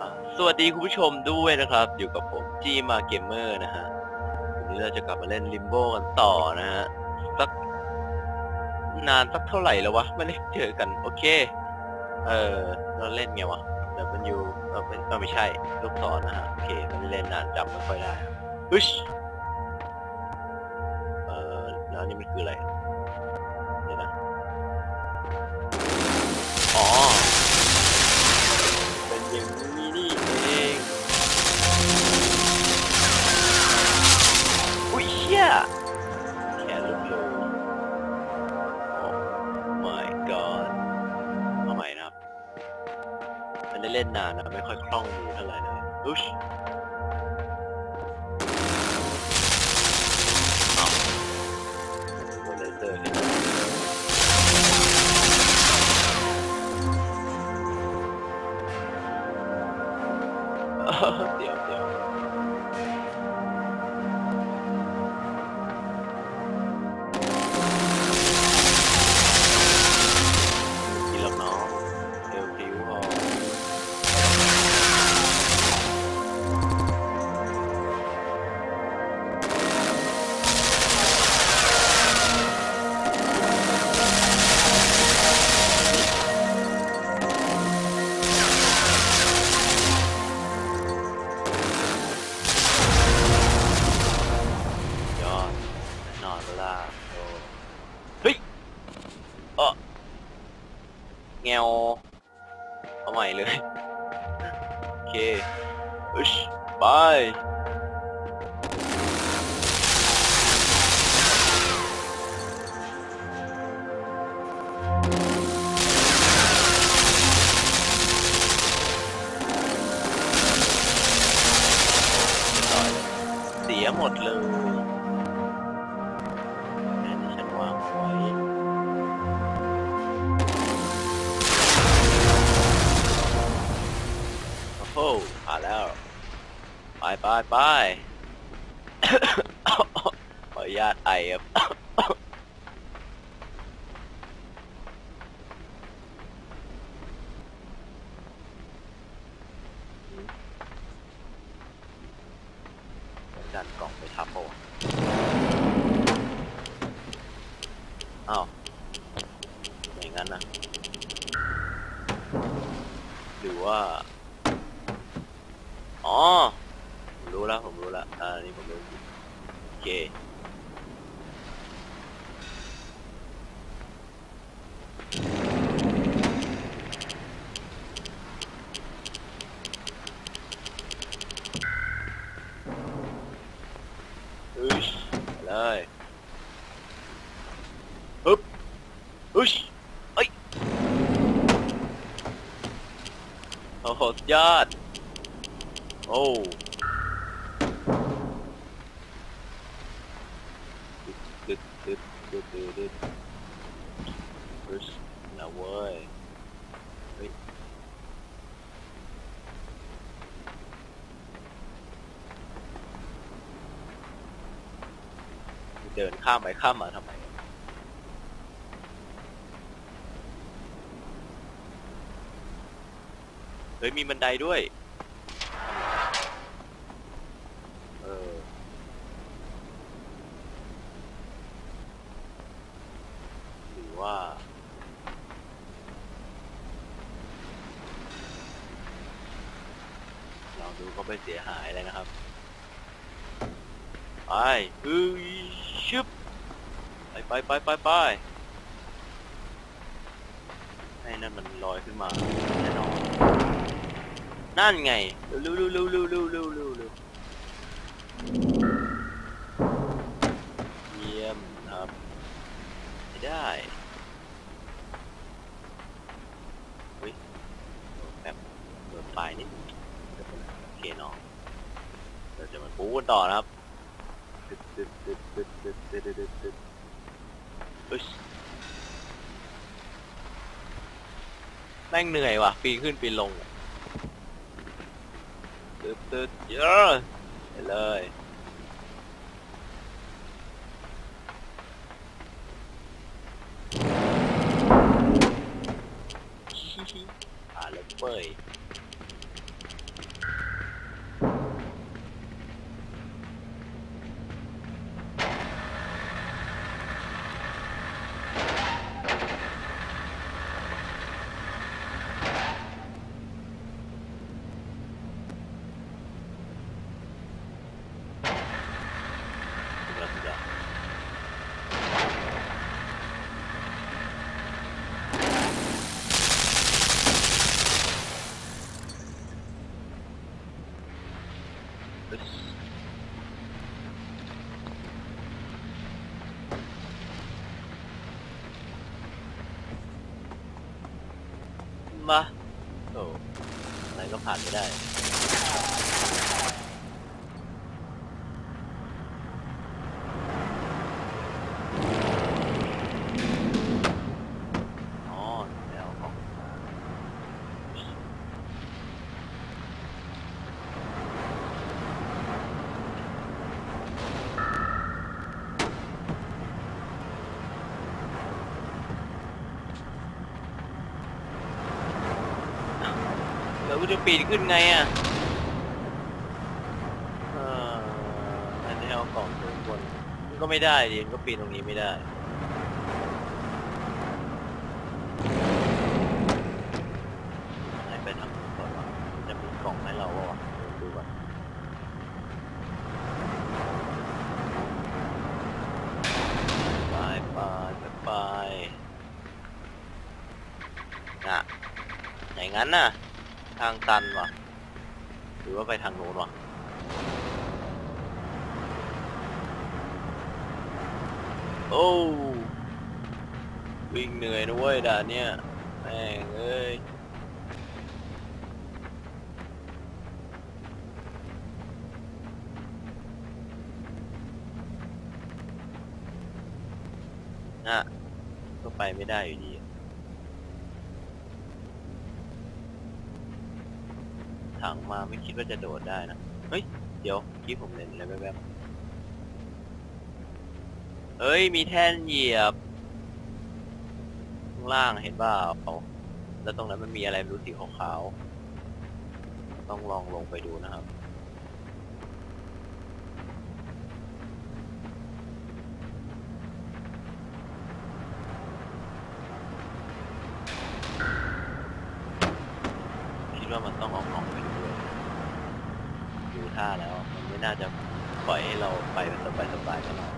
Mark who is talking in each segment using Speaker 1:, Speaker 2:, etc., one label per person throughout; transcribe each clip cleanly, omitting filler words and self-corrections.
Speaker 1: สวัสดีคุณผู้ชมด้วยนะครับอยู่กับผมจีมาเกมเมอร์นะฮะวันนี้เราจะกลับมาเล่นลิมโบกันต่อนะฮะสักนานสักเท่าไหร่แล้ววะไม่ได้เจอกันโอเคเราเล่นไงวะWไม่ใช่ลูกศรนะฮะโอเคไม่ได้เล่นนานจำไม่ค่อยได้ฮึชแล้วอันนี้มันคืออะไรเดี๋ยวนะอ๋อเป็นอย่างนี้นี่เองอุ้ยเชี่ยแค่ลุกเลยโอ้ my god เอาใหม่นะครับมันได้เล่นนานนะไม่ค่อยคล่องมือเท่าไหร่เลยอุ๊ยอ้าวโดนเลเซอร์เนี่ยเดี๋ยวกินแล้วน้องเอวผิวพอยอดนอนเวลาโอ้เฮ้ยแงวเอาใหม่เลยโอเคอึชไปเสียหมดเลยแทนที่ฉันวางเอาไว้โอ้โหผ่านแล้วไปขออนุญาตไอครับดันกล่องไปทับโอ้อ้าวอย่างนั้นนะหรือว่าอ๋อผมรู้แล้วนี่ผมรู้โอเคอึชไปเลยฮึบอึชเอ้ยโอ้โหสุดยอดโอ้ดึดอึชนะเว้ยเฮ้ยเดินข้ามไปข้ามมาทำไมเฮ้ยมีบันไดด้วยเออหรือว่าเราดูก็ไม่เสียหายเลยนะครับไปชึบไปให้นั่นมันลอยขึ้นมาแน่นอนนั่นไงเร็วเยี่ยมนะครับไม่ได้เฮ้ยแป๊บเปิดไฟนิดโอเคน้องเราจะมาปูกันต่อนะครับอึ๊ชแม่งเหนื่อยว่ะปีนขึ้นปีนลงเยอะไปเลยผ่านแล้วเว้ยมาโอ้อะไรก็ผ่านไม่ได้แล้วกูจะปีนขึ้นไงอ่ะอันนี้เอากล่องตัวบนมันก็ไม่ได้ดิมันก็ปีนตรงนี้ไม่ได้ไปทางนู้นก่อนว่าจะมีกล่องให้เราวะดูก่อนไปน่ะอย่างนั้นน่ะทางตันวะหรือว่าไปทางโน้นวะโอ้วิ่งเหนื่อยนะเว้ยด่านเนี้ยแม่งเอ้ยน่ะก็ไปไม่ได้อยู่ดีถังมาไม่คิดว่าจะโดดได้นะเฮ้ยเดี๋ยวกี้ผมเล่นอะไรแบบเฮ้ยมีแท่นเหยียบข้างล่างเห็นเปล่าแล้วตรงนั้นมันมีอะไรไม่รู้สีขาวๆต้องลองลงไปดูนะครับคิดว่ามันต้องเอาของไปด้วยดูท่าแล้วมันไม่น่าจะปล่อยให้เราไปแบบสบายๆกันหรอก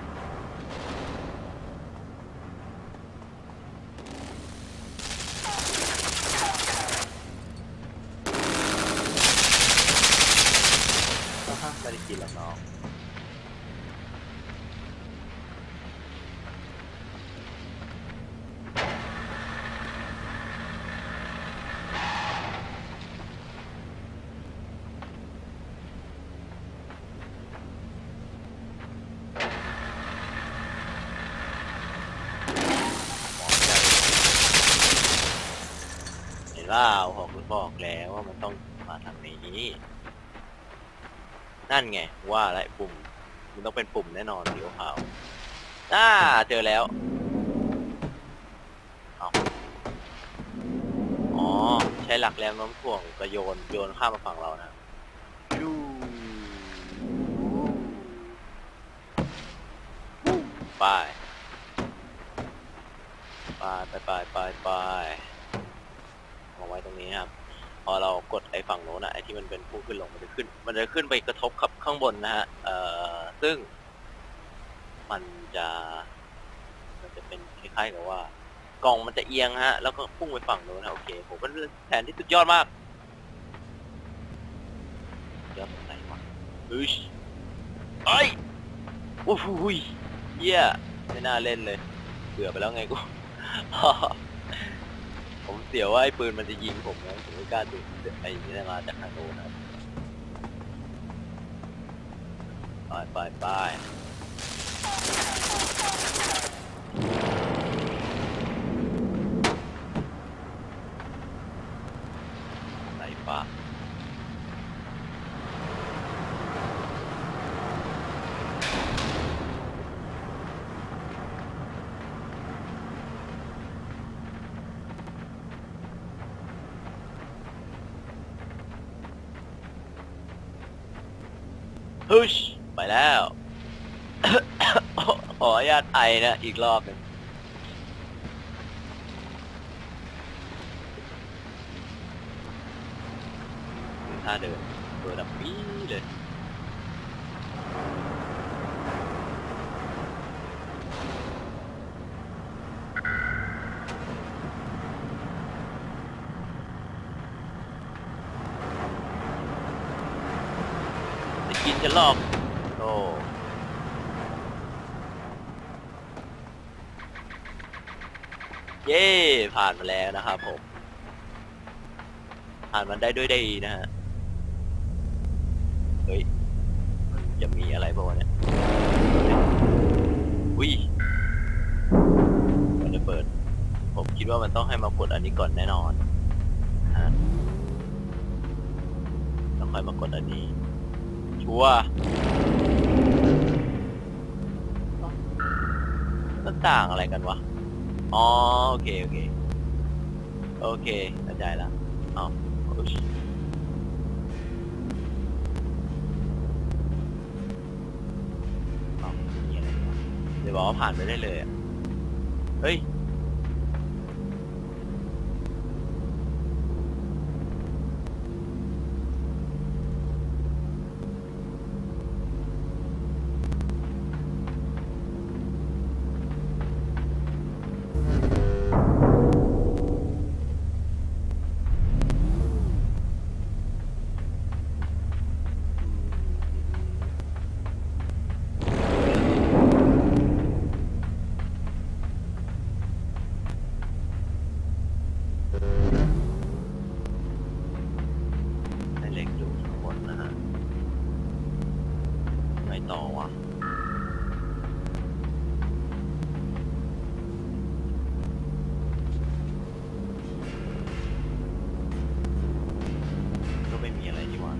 Speaker 1: ไม่ได้กินหรอกน้องเห็นว่าบอกแล้วว่ามันต้องมาทางนี้นั่นไงว่าอะไรปุ่มมันต้องเป็นปุ่มแน่นอนสีขาวเจอแล้วอ๋อใช้หลักแรงโน้มถ่วงกระโยนข้ามมาฝั่งเรานะดูไปเอาไว้ตรงนี้ครับพอเรากดไอ้ฝั่งโน้นนะไอ้ที่มันเป็นผู้ขึ้นลงมันจะขึ้นไปกระทบกับข้างบนนะฮะซึ่งมันจะเป็นคล้ายๆกับว่ากล่องมันจะเอียงฮะแล้วก็พุ่งไปฝั่งโน้นนะโอเคผมเป็นแผนที่สุดยอดมากยอดตรงไหนวะไอ้โอ้โหเยี่ยไม่น่าเล่นเลยเบื่อไปแล้วไงกู ผมเสียวว่าไอ้ปืนมันจะยิงผมนะผมไม่กล้าดูไอ้นี่มาจากทางโน้นนะไปไหนปะฮึชไปแล้ว ขออนุญาตไอนะอีกรอบหนึ่งท่าเดินตัวดับปี้เลยกินฉันหรอกโอ้เย้ผ่านมาแล้วนะครับผมผ่านมันได้ด้วยดีนะฮะเฮ้ยมันจะมีอะไรบ้างเนี่ยอุ้ยมันจะเปิดผมคิดว่ามันต้องให้มากดอันนี้ก่อนแน่นอนฮะต้องค่อยมากดอันนี้ชัวร์มันต่างอะไรกันวะอ๋อโอเคโอเคโอเคเข้าใจแล้วเอามีอะไรวะเดี๋ยวบอกว่าผ่านไปได้เลยอ่ะเฮ้ยให้เล็กดูทั้งหมดนะฮะไงต่อวะก็ไม่มีอะไรนี่หว่า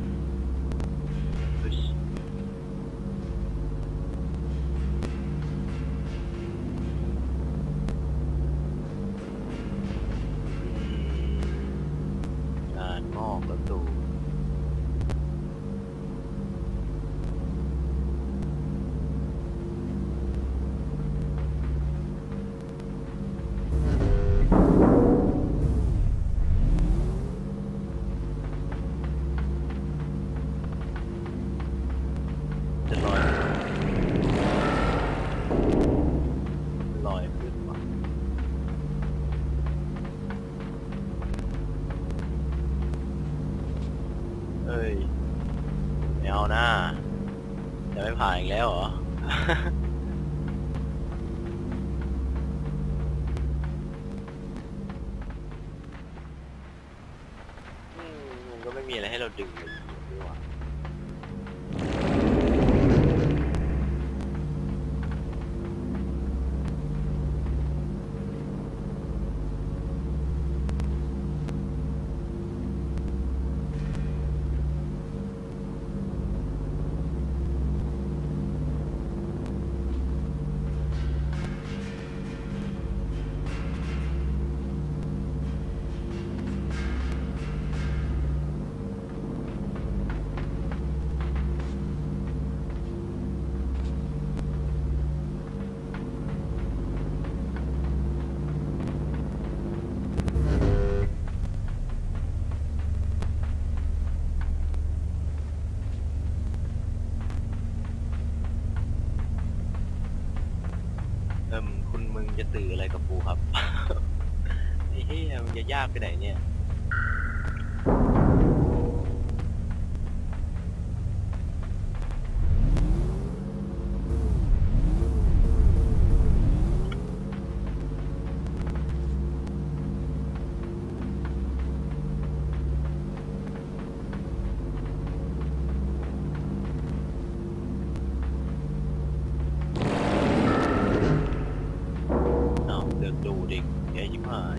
Speaker 1: การงอกประตูจะลอยขึ้นมาเอ้ยไม่เอาหน้าจะไม่ผ่านอีกแล้วเหรอ มันก็ไม่มีอะไรให้เราดึงเลยดีกว่าคุณมึงจะสื่ออะไรกับกูครับ ไอ้เหี้ยมึงจะยากไปไหนเนี่ยเอาเลือกดูดิแกยิ้มหาย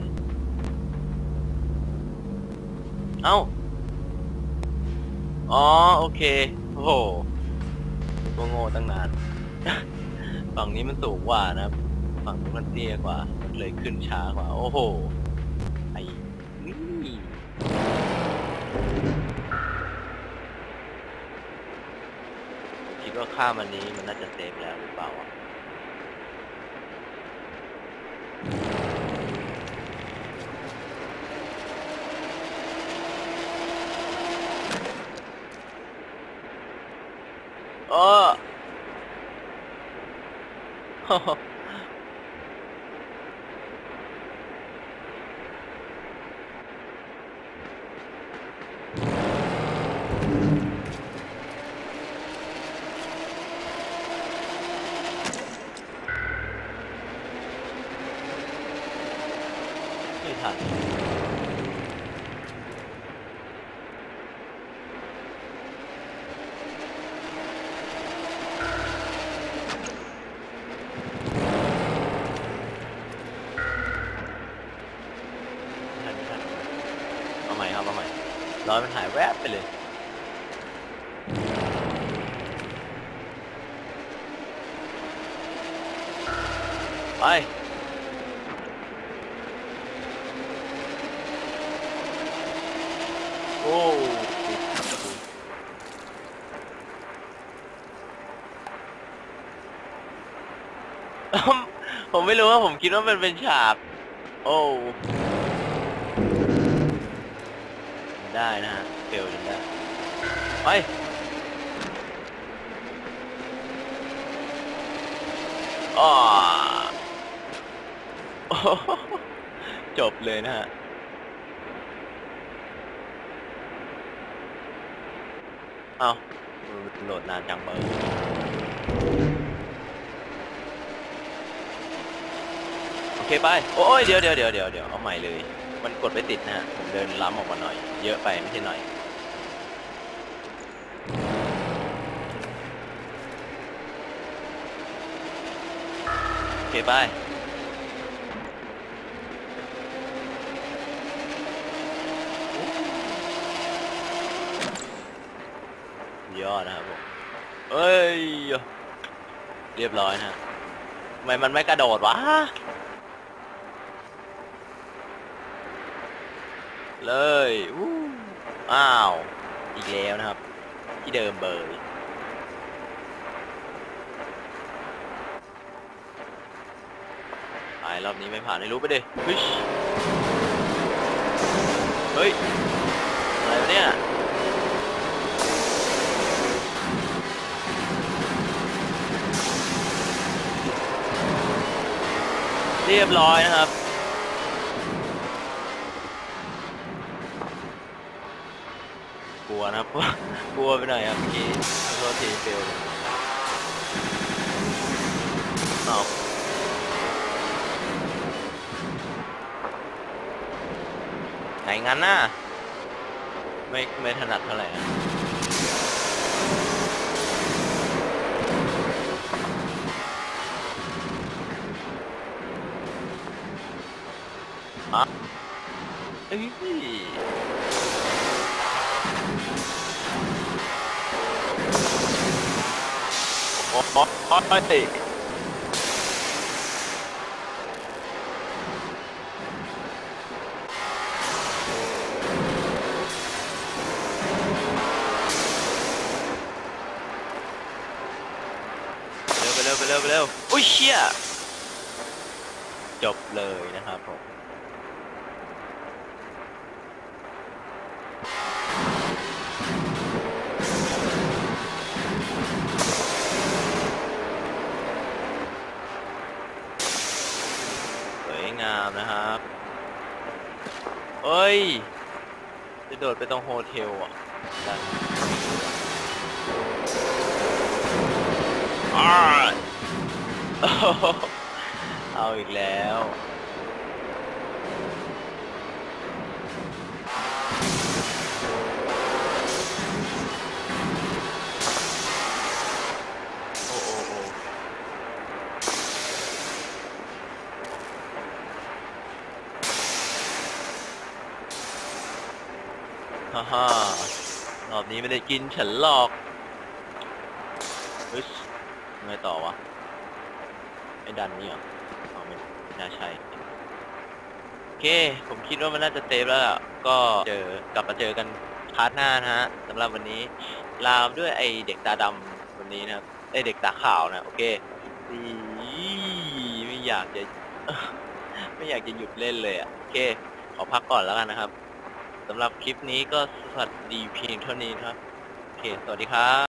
Speaker 1: เอ้าอ๋อโอเคโอ้โหก็โง่ตั้งนาน ฝั่งนี้มันสูงกว่านะฝั่งนู้นมันเตี้ยกว่ามันเลยขึ้นช้ากว่าโอ้โหไอ้นี่คิดว่าข้ามอันนี้มันน่าจะเซฟแล้วหรือเปล่าวะเออ โรอยมันหายแวบไปเลยไปโอ้ผมไม่รู้ว่าผมคิดว่ามันเป็นฉากโอ้ได้นะฮะเฟลจนได้ไปอ๋อจบเลยนะฮะเอาโหลดนานจังเบอร์โอเคไปโอ้ยเดี๋ยวเอาใหม่เลยมันกดไม่ติดนะฮะผมเดินล้ำออกมาหน่อยเยอะไปไม่ใช่หน่อยโอเคไปยอดนะครับผมเอ้ยเรียบร้อยนะทำไมมันไม่กระโดดวะเลยอ้าวอีกแล้วนะครับที่เดิมเบยรอบนี้ไม่ผ่านให้รู้ไปดิเฮ้ยอะไรวะเนี่ยเรียบร้อยนะครับกลัวนะครับกลัวไปหน่อยครับเมื่อกี้โทษทีเฟลเอาไหนงั้นน่ะไม่ถนัดเท่าไหร่นะเอ้ยโอ้ยไปเร็วอุ้ยเชี่ยจบเลยนะครับผมสวยงามนะครับเอ้ยจะโดดไปตรงโฮเทลอ่ะเอาอีกแล้วโอ้ฮ่ารอบนี้ไม่ได้กินฉันหรอกเฮ้ยไงต่อวะไอ้ดันนี่เหรอไม่น่าใช่โอเคผมคิดว่ามันน่าจะเซฟแล้วล่ะก็กลับมาเจอกันพาร์ทหน้านะฮะสำหรับวันนี้ลาด้วยไอเด็กตาดำวันนี้นะครับไอเด็กตาขาวนะโอเคไม่อยากจะหยุดเล่นเลยอ่ะโอเคขอพักก่อนแล้วกันนะครับสำหรับคลิปนี้ก็สวัสดีเพียงเท่านี้ครับโอเคสวัสดีครับ